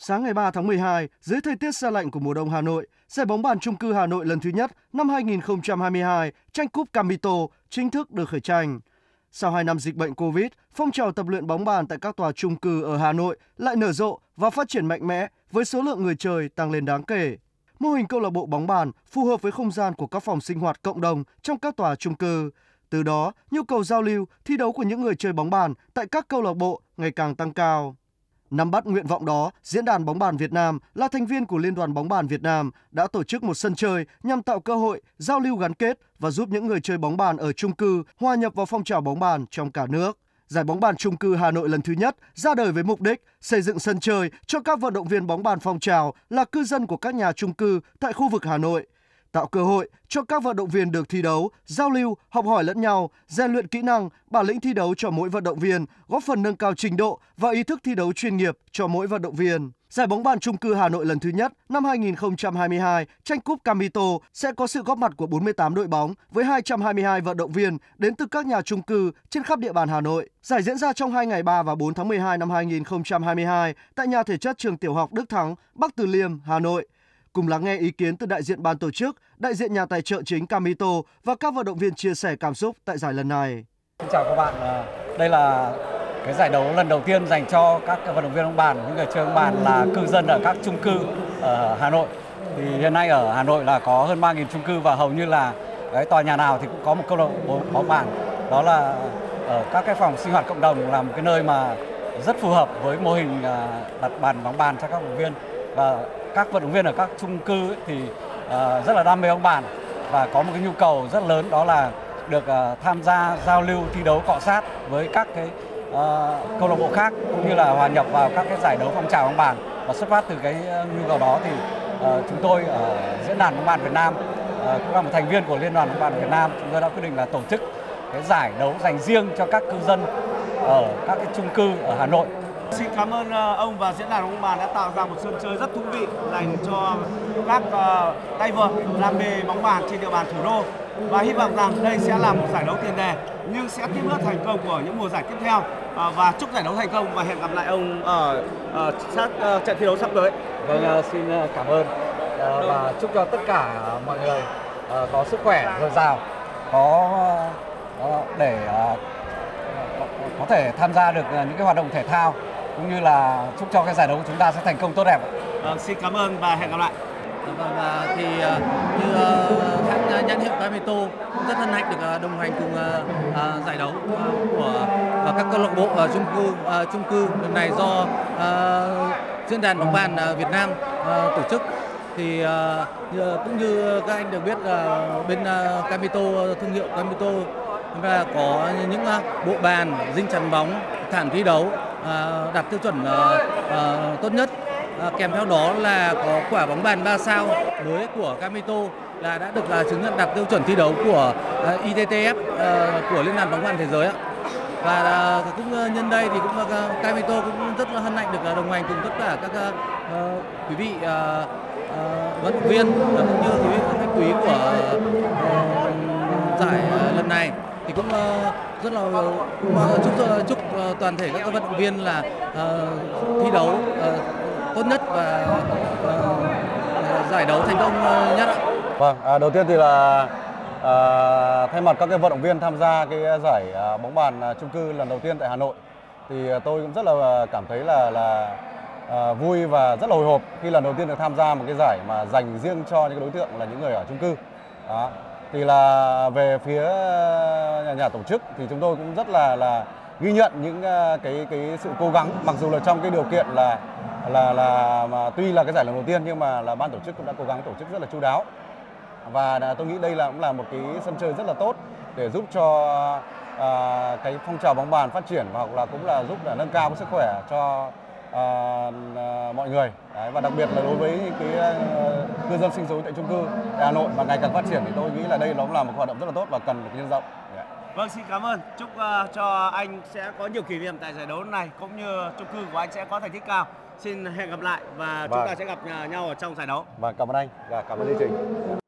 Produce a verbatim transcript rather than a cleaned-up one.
Sáng ngày ba tháng mười hai, dưới thời tiết se lạnh của mùa đông Hà Nội, giải bóng bàn chung cư Hà Nội lần thứ nhất năm hai nghìn không trăm hai mươi hai tranh cúp Capito chính thức được khởi tranh. Sau hai năm dịch bệnh Covid, phong trào tập luyện bóng bàn tại các tòa chung cư ở Hà Nội lại nở rộ và phát triển mạnh mẽ với số lượng người chơi tăng lên đáng kể. Mô hình câu lạc bộ bóng bàn phù hợp với không gian của các phòng sinh hoạt cộng đồng trong các tòa chung cư. Từ đó, nhu cầu giao lưu, thi đấu của những người chơi bóng bàn tại các câu lạc bộ ngày càng tăng cao. Nắm bắt nguyện vọng đó, Diễn đàn bóng bàn Việt Nam là thành viên của Liên đoàn bóng bàn Việt Nam đã tổ chức một sân chơi nhằm tạo cơ hội giao lưu gắn kết và giúp những người chơi bóng bàn ở chung cư hòa nhập vào phong trào bóng bàn trong cả nước. Giải bóng bàn chung cư Hà Nội lần thứ nhất ra đời với mục đích xây dựng sân chơi cho các vận động viên bóng bàn phong trào là cư dân của các nhà chung cư tại khu vực Hà Nội, tạo cơ hội cho các vận động viên được thi đấu, giao lưu, học hỏi lẫn nhau, rèn luyện kỹ năng, bản lĩnh thi đấu cho mỗi vận động viên, góp phần nâng cao trình độ và ý thức thi đấu chuyên nghiệp cho mỗi vận động viên. Giải bóng bàn chung cư Hà Nội lần thứ nhất năm hai nghìn không trăm hai mươi hai tranh cúp Capito sẽ có sự góp mặt của bốn mươi tám đội bóng với hai trăm hai mươi hai vận động viên đến từ các nhà chung cư trên khắp địa bàn Hà Nội. Giải diễn ra trong hai ngày ba và bốn tháng mười hai năm hai nghìn không trăm hai mươi hai tại nhà thể chất trường tiểu học Đức Thắng, Bắc Từ Liêm, Hà Nội. Cùng lắng nghe ý kiến từ đại diện ban tổ chức, đại diện nhà tài trợ chính Capito và các vận động viên chia sẻ cảm xúc tại giải lần này. Xin chào các bạn, đây là cái giải đấu lần đầu tiên dành cho các vận động viên bóng bàn, những người chơi bóng bàn là cư dân ở các chung cư ở Hà Nội. Thì hiện nay ở Hà Nội là có hơn ba nghìn chung cư và hầu như là cái tòa nhà nào thì cũng có một câu lạc bộ bóng bàn. Đó là ở các cái phòng sinh hoạt cộng đồng là một cái nơi mà rất phù hợp với mô hình đặt bàn bóng bàn cho các vận động viên. Và các vận động viên ở các chung cư ấy thì uh, rất là đam mê bóng bàn và có một cái nhu cầu rất lớn, đó là được uh, tham gia giao lưu thi đấu cọ sát với các cái uh, câu lạc bộ khác, cũng như là hòa nhập vào các cái giải đấu phong trào bóng bàn. Và xuất phát từ cái nhu cầu đó thì uh, chúng tôi ở Diễn đàn bóng bàn Việt Nam uh, cũng là một thành viên của Liên đoàn bóng bàn Việt Nam, chúng tôi đã quyết định là tổ chức cái giải đấu dành riêng cho các cư dân ở các cái chung cư ở Hà Nội. Xin cảm ơn ông và Diễn đàn bóng bàn đã tạo ra một sân chơi rất thú vị dành cho các uh, tay vợt đam mê bóng bàn trên địa bàn thủ đô, và hy vọng rằng đây sẽ là một giải đấu tiền đề nhưng sẽ tiếp bước thành công của những mùa giải tiếp theo, uh, và chúc giải đấu thành công và hẹn gặp lại ông ở uh, sát uh, trận thi đấu sắp tới. Vâng, uh, xin cảm ơn uh, và chúc cho tất cả mọi người uh, có sức khỏe dồi dào, có uh, để uh, có thể tham gia được những cái hoạt động thể thao, cũng như là chúc cho cái giải đấu của chúng ta sẽ thành công tốt đẹp. Vâng, xin cảm ơn và hẹn gặp lại. Vâng, thì như hãng nhãn hiệu Capito rất hân hạnh được đồng hành cùng giải đấu của các câu lạc bộ ở chung cư chung cư lần này do Diễn đàn bóng bàn Việt Nam tổ chức. Thì cũng như các anh được biết là bên Capito, thương hiệu Capito và có những bộ bàn, dinh chắn bóng, thảm thi đấu đạt tiêu chuẩn tốt nhất. Kèm theo đó là có quả bóng bàn ba sao mới của Capito là đã được chứng nhận đạt tiêu chuẩn thi đấu của i tê tê ép của Liên đoàn bóng bàn thế giới. Và cũng nhân đây thì cũng Capito cũng rất là hân hạnh được đồng hành cùng tất cả các quý vị vận động viên cũng như quý vị khách quý của giải lần này. Thì cũng rất là cũng chúc chúc toàn thể các vận động viên là thi đấu tốt nhất và uh, giải đấu thành công nhất ạ. Vâng, à, đầu tiên thì là à, thay mặt các cái vận động viên tham gia cái giải à, bóng bàn à, chung cư lần đầu tiên tại Hà Nội, thì à, tôi cũng rất là cảm thấy là là à, vui và rất là hồi hộp khi lần đầu tiên được tham gia một cái giải mà dành riêng cho những cái đối tượng là những người ở chung cư. Đó. Thì là về phía nhà, nhà tổ chức thì chúng tôi cũng rất là là ghi nhận những cái cái sự cố gắng, mặc dù là trong cái điều kiện là là là mà tuy là cái giải lần đầu tiên nhưng mà là ban tổ chức cũng đã cố gắng tổ chức rất là chu đáo, và tôi nghĩ đây là cũng là một cái sân chơi rất là tốt để giúp cho à, cái phong trào bóng bàn phát triển, hoặc là cũng là giúp là nâng cao cái sức khỏe cho à, à, mọi người. Đấy, và đặc biệt là đối với những cái uh, cư dân sinh sống tại chung cư tại Hà Nội mà ngày càng phát triển thì tôi nghĩ là đây nó cũng là một hoạt động rất là tốt và cần được nhân rộng. Yeah. Vâng, xin cảm ơn. Chúc uh, cho anh sẽ có nhiều kỷ niệm tại giải đấu này, cũng như chung cư của anh sẽ có thành tích cao. Xin hẹn gặp lại và vâng. chúng ta sẽ gặp nhau ở trong giải đấu. Vâng, cảm ơn anh và cảm ơn chương trình.